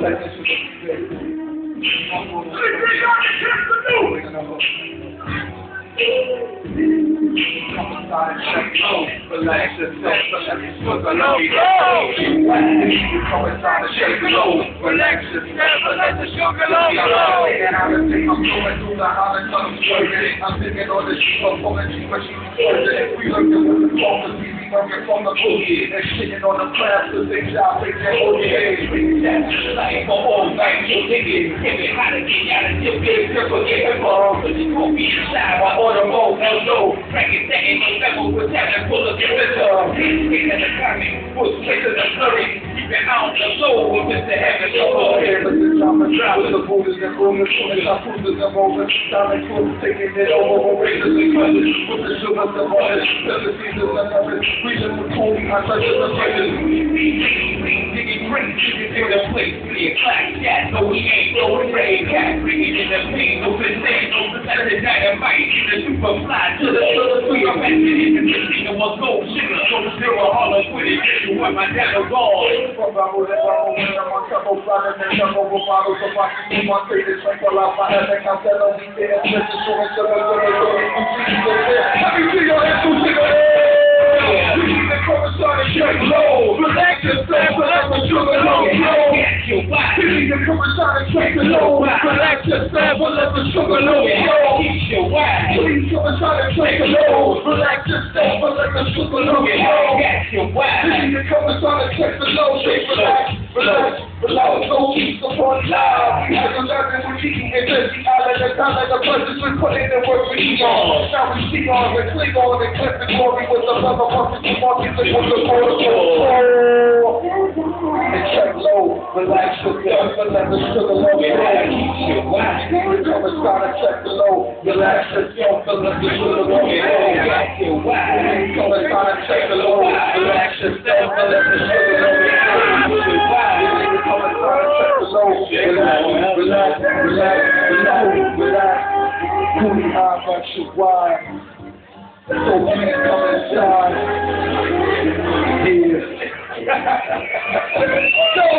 Relax yourself, let me put the low. Come inside and shake it low. Relax yourself, let the sugar low. And I'm going through the hollow tunnel straight. I'm thinking on the sheet of poetry, but she's we looking with the focus, we be working from the boogie. And shitting on the class, the things y'all think that okay. That's like for all night, you dig it. Give it how to get out of your big circle, get it wrong. But you won't be inside while on the road, hell no. Crack it that in November, with that and pull up your winter. Hate in the coming, push straight to the flurry. Keep it out the low, with Mr. Heaven, so go ahead. But the drop and drop with the boulders and boomers. And I put the moments, time and cool, taking it over, razors and cutters. With the sugar, the butter, the seasons and others. Reaching for cool, I touch the fingers. Digging great, digging in the place. See a class cat, no he ain't, no rain cat. Bringing in the pain, no insane, no pathetic dynamite. The super fly to the your message in the missing of a gold sugar. So zero hollow with it, you want my dad a ball. From Bible to Bible, when I'm on top of bottles and top over bottles of my team, my favorite drink all out my head, and I'm telling you, they're just so much of a let me see your hands, who's in the air. We need to come inside and shake low. Relax yourself, relax the sugar low. We need to come inside and shake low. Relax yourself, let the sugar low. Please come inside and shake low. Relax yourself, let the sugar low. We need to come inside and shake the low. Relax, no keep the point loud. We have to learn that we're eating and just out of the time like the presence we're putting in work we eat on. Now we see on and click on and clip the glory with the love of us and market with the protocol. And check low, relax yourself, but let the sugar low. Come inside and check the low, relax yourself, but let the sugar low. Come inside and check the low, relax yourself, but let the sugar low. Relax. Cool high, but you wide. So please come inside. Yeah.